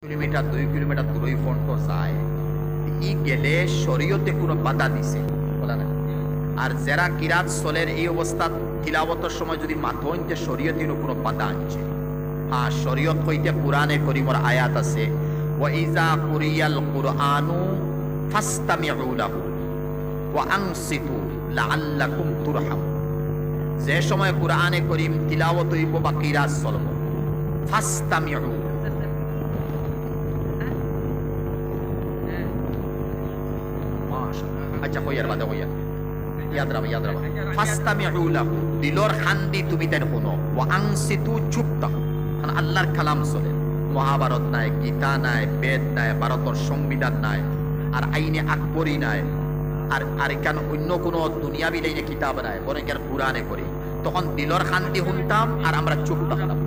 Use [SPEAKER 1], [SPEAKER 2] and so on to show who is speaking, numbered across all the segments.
[SPEAKER 1] Kilometre 2 kilometre দূরই font যায় ই গেলে শরীয়তে কোনো বাধা দিছে বলা না। আর যারা কিরাত সলের এই অবস্থা তিলাওয়াতের সময় যদি মাথইতে শরীয়তের কোনো বাধা আনছে, হ্যাঁ শরীয়ত হইতে কোরআনে করিমর আয়াত আছে, ওয়া ইজা কুরিয়াল কুরআনু ফাসতামিউ লাহু ওয়া আনসিতু লাআল্লাকুম তুরহামুন। যে সময় কোরআনে করিম তিলাওয়াত হইব বা কিরাত চলব, ফাসতামিউ আচ্ছা হইয়ার বাদে হইয়া ইয়াদ রাখো ফাসতামিউ লাহু দিলর খান্দি তুমি তার শুনো, ওয়া আনসিতু চুপ থাকো। কারণ আল্লাহর কালাম চলে, মহাভারত নাই, গীতা নাই, বেদ নাই, ভারতের সংবিধান নাই, আর আইনে আকবরী নাই, আর এখানে অন্য কোনো দুনিয়াবি লাইনে কিতাব নাই, বরং এর কোরআনে করি। তখন দিলর খান্দি শুনতাম আর আমরা চুপ থাকতাম।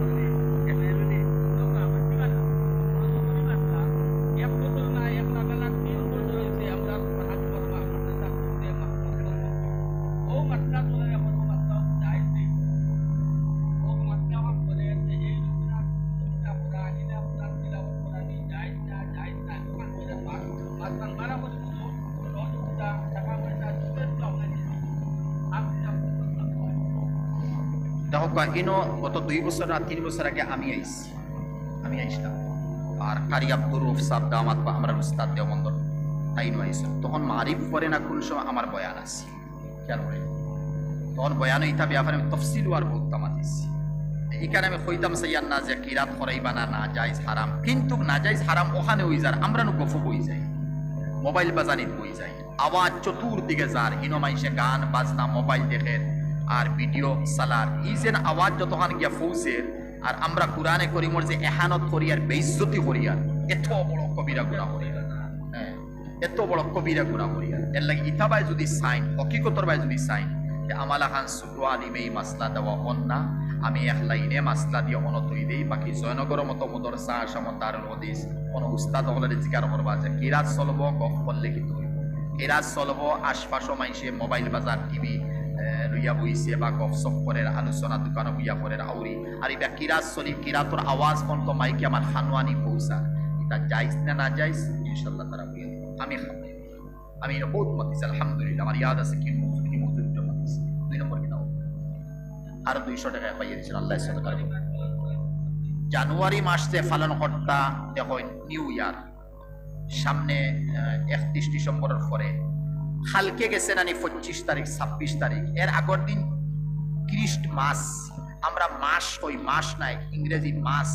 [SPEAKER 1] দেখো ইনো গত 2 বছর না 3 বছর আগে আমি আইসলাম, আর কারি আব্দুর রউফ সাহেব দামাত বা আমরা উস্তাদ দেওবন্দ তাই নো আইসলাম। তখন মারিফ পরে না কোন সময় আমার বয়ান আছে, খেয়াল করে তখন বয়ান ইতা ব্যাপারে আমি তফসিল আর বলতাম আছি। এখানে আমি কইতাম সাইয়ান না যে কিরাত করাইবা না জায়েজ হারাম, কিন্তু না জায়েজ হারাম ওখানে হই যার আমরা নু গফ হই যাই, মোবাইল বাজানিত হই যাই, আওয়াজ চতুর্দিকে যার ইনো মাইসে গান বাজনা মোবাইল দেখে আর ভিডিও সালার ই যেন আওয়াজ যতক্ষণ গিয়া ফৌসের, আর আমরা কোরআনে করিমর যে এহানত করি আর বেইজ্জতি করি, আর এত বড় কবিরা গুনাহ করি, হ্যাঁ এত বড় কবিরা গুনাহ করি। এর লাগি ইতাবাই যদি সাইন হকিকতর বাই যদি সাইন যে আমালা খান সুকু আলিমে এই মাসলা দেওয়া অন্না, আমি এক লাইনে মাসলা দিয়ে অনতই দেই, বাকি জয়নগর মতো মদরসা আসামত দারুল হদিস কোন উস্তাদ হলে জিকার করবা যে কিরাত চলব গফ করলে কিন্তু কিরাত চলব আশপাশও মাইসে মোবাইল বাজার টিভি লইয়া বইছে বা গপসপ করে আলোচনা দোকানে বইয়া করে আউরি, আর এটা কিরাত চলি কিরাতর আওয়াজ পর্যন্ত মাইকে আমার খানোয়ানি পৌঁছা, এটা যাইজ না যাইজ ইনশাল্লাহ তারা বইয়া দিব। আমি বহুত মতিস আলহামদুলিল্লাহ, আমার ইয়াদ আছে কি মজুর মতিস 2 নম্বর কিতাব আর 200 টাকা পাইয়ে দিয়েছিল আল্লাহ সদকার। জানুয়ারি মাসে পালন কর্তা দেখো নিউ ইয়ার সামনে 31 ডিসেম্বরের পরে হালকে গেছে নানি 25 তারিখ 26 তারিখ, এর আগের দিন ক্রিস্টমাস। আমরা মাস কই, মাস নাই, ইংরেজি মাস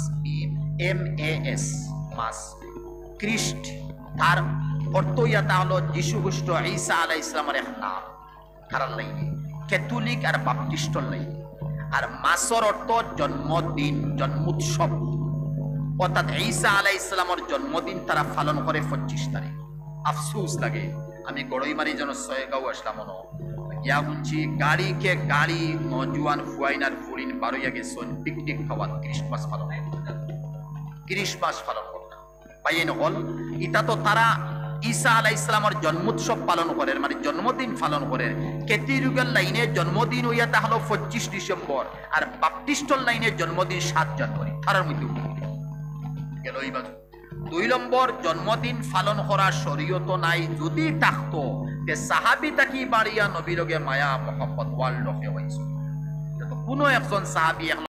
[SPEAKER 1] MAS মাস। ক্রিস্ট তার অর্থ ইয়াতা হলো যিশু খ্রিস্ট ঈসা আলাইহিস সালামের এক নাম, কারণ লাইনে ক্যাথলিক আর বাপটিস্টর লাইনে। আর মাসর অর্থ জন্মদিন, জন্মোৎসব, অর্থাৎ ঈসা আলাইহিস সালামের জন্মদিন তারা পালন করে 25 তারিখ। আফসোস লাগে আমি গড়ইমারি যেন সয়গাঁও আসলাম মনো গিয়া শুনছি গাড়ি নজওয়ান ফুয়াইনার ফুরিন বারোইয়া গেছেন পিকনিক খাওয়াত ক্রিসমাস পালন করতাম পাইয়ে নহল। ইটা তো তারা ঈসা আলাইহিস সালামের জন্মোৎসব পালন করে, মানে জন্মদিন পালন করে। ক্যাথলিকের লাইনে জন্মদিন হইয়া তা হলো 25 ডিসেম্বর, আর বাপটিস্টর লাইনে জন্মদিন 7 জানুয়ারি। তারার মধ্যে গেল এই বাজু 2 নম্বর জন্মদিন পালন করা শরীয়ত নাই। যদি থাকতো তে সাহাবী তাকি বাড়িয়া নবীর লগে মায়া মোহাম্মদ ওয়ার্ল্ড অফ হইছে, কোনো একজন সাহাবী